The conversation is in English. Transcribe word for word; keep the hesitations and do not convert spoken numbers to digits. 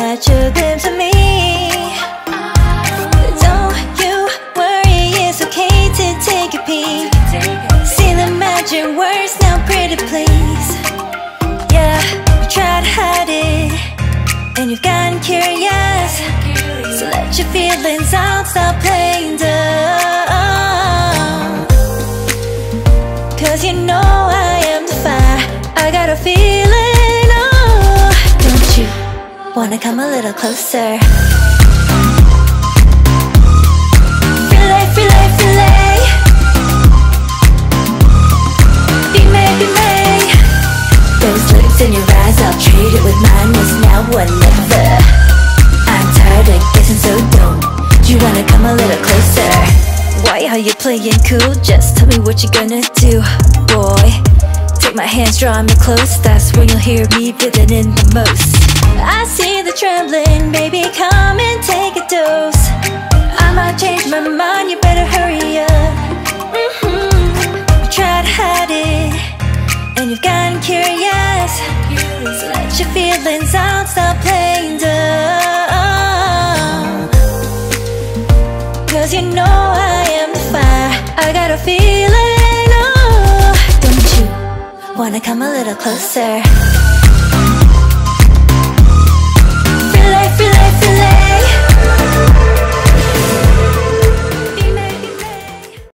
catch a glimpse of me. Don't you worry, it's okay to take a peek. See the magic words now, pretty please. Yeah, you try to hide it, and you've gotten curious. So let your feelings out, stop playing dumb. Cause you know I am the fire, I got a feeling, oh. Don't you wanna come a little closer? Filet, filet, filet. Be made, be made. Those lips in your eyes, I'll trade it with mine. It's now or never. I'm tired of guessing, so don't you wanna come a little closer? Why are you playing cool? Just tell me what you're gonna do, boy. Take my hands, draw me close. That's when you'll hear me breathing in the most. I see the trembling, baby, come and take a dose. I might change my mind, you better hurry up. Mm-hmm. You try to hide it, and you've gotten curious. So let your feelings out, stop playing dumb. Cause you know I am the fire, I got a feeling, oh. Don't you wanna come a little closer?